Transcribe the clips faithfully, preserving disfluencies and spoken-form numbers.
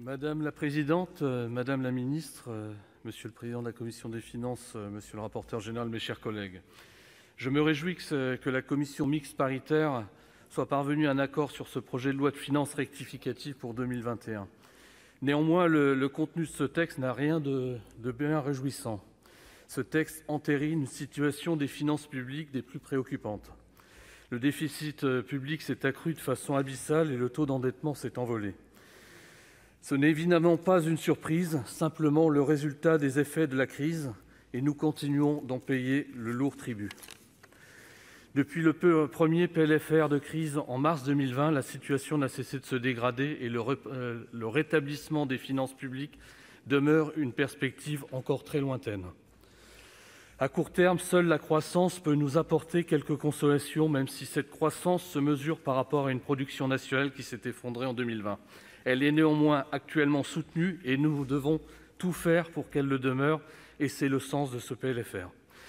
Madame la présidente, euh, madame la ministre, euh, monsieur le président de la commission des finances, euh, monsieur le rapporteur général, mes chers collègues, je me réjouis que, ce- que la commission mixte paritaire soit parvenue à un accord sur ce projet de loi de finances rectificative pour deux mille vingt et un. Néanmoins, le, le contenu de ce texte n'a rien de, de bien réjouissant. Ce texte entérine une situation des finances publiques des plus préoccupantes. Le déficit euh, public s'est accru de façon abyssale et le taux d'endettement s'est envolé. Ce n'est évidemment pas une surprise, simplement le résultat des effets de la crise, et nous continuons d'en payer le lourd tribut. Depuis le peu- premier P L F R de crise en mars deux mille vingt, la situation n'a cessé de se dégrader et le, ré- euh, le rétablissement des finances publiques demeure une perspective encore très lointaine. À court terme, seule la croissance peut nous apporter quelques consolations, même si cette croissance se mesure par rapport à une production nationale qui s'est effondrée en deux mille vingt. Elle est néanmoins actuellement soutenue et nous devons tout faire pour qu'elle le demeure, et c'est le sens de ce P L F R.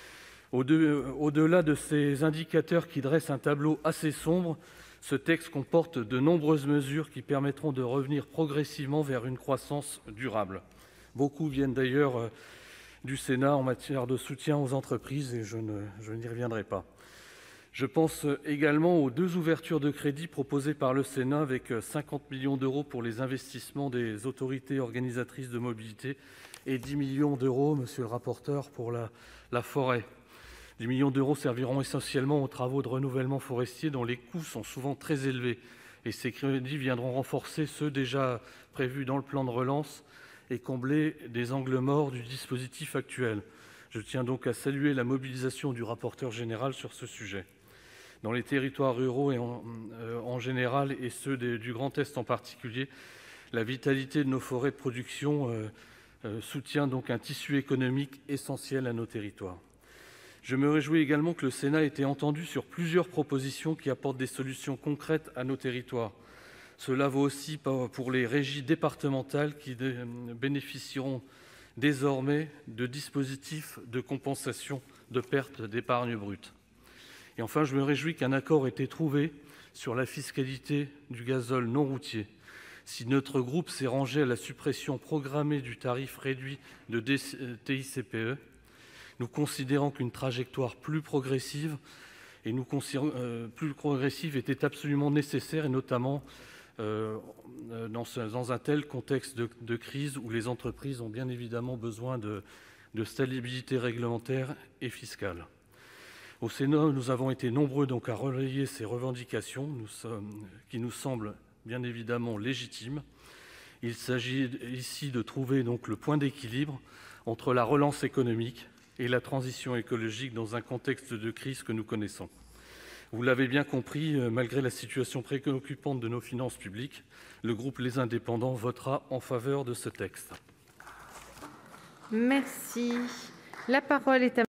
Au-de- Au-delà de ces indicateurs qui dressent un tableau assez sombre, ce texte comporte de nombreuses mesures qui permettront de revenir progressivement vers une croissance durable. Beaucoup viennent d'ailleurs euh, du Sénat en matière de soutien aux entreprises et je ne, je n'y reviendrai pas. Je pense également aux deux ouvertures de crédit proposées par le Sénat avec cinquante millions d'euros pour les investissements des autorités organisatrices de mobilité et dix millions d'euros, monsieur le rapporteur, pour la, la forêt. dix millions d'euros serviront essentiellement aux travaux de renouvellement forestier dont les coûts sont souvent très élevés. Et ces crédits viendront renforcer ceux déjà prévus dans le plan de relance et combler des angles morts du dispositif actuel. Je tiens donc à saluer la mobilisation du rapporteur général sur ce sujet. Dans les territoires ruraux et en, euh, en général et ceux des- du Grand Est en particulier, la vitalité de nos forêts de production euh, euh, soutient donc un tissu économique essentiel à nos territoires. Je me réjouis également que le Sénat ait été entendu sur plusieurs propositions qui apportent des solutions concrètes à nos territoires. Cela vaut aussi pour les régies départementales qui dé- bénéficieront désormais de dispositifs de compensation de pertes d'épargne brute. Et enfin, je me réjouis qu'un accord ait été trouvé sur la fiscalité du gazole non routier. Si notre groupe s'est rangé à la suppression programmée du tarif réduit de T I C P E, nous considérons qu'une trajectoire plus progressive, et nous considérons, euh, plus progressive était absolument nécessaire, et notamment euh, dans, ce, dans un tel contexte de, de crise où les entreprises ont bien évidemment besoin de, de stabilité réglementaire et fiscale. Au Sénat, nous avons été nombreux donc à relayer ces revendications nous sommes, qui nous semblent bien évidemment légitimes. Il s'agit ici de trouver donc le point d'équilibre entre la relance économique et la transition écologique dans un contexte de crise que nous connaissons. Vous l'avez bien compris, malgré la situation préoccupante de nos finances publiques, le groupe Les Indépendants votera en faveur de ce texte. Merci. La parole est à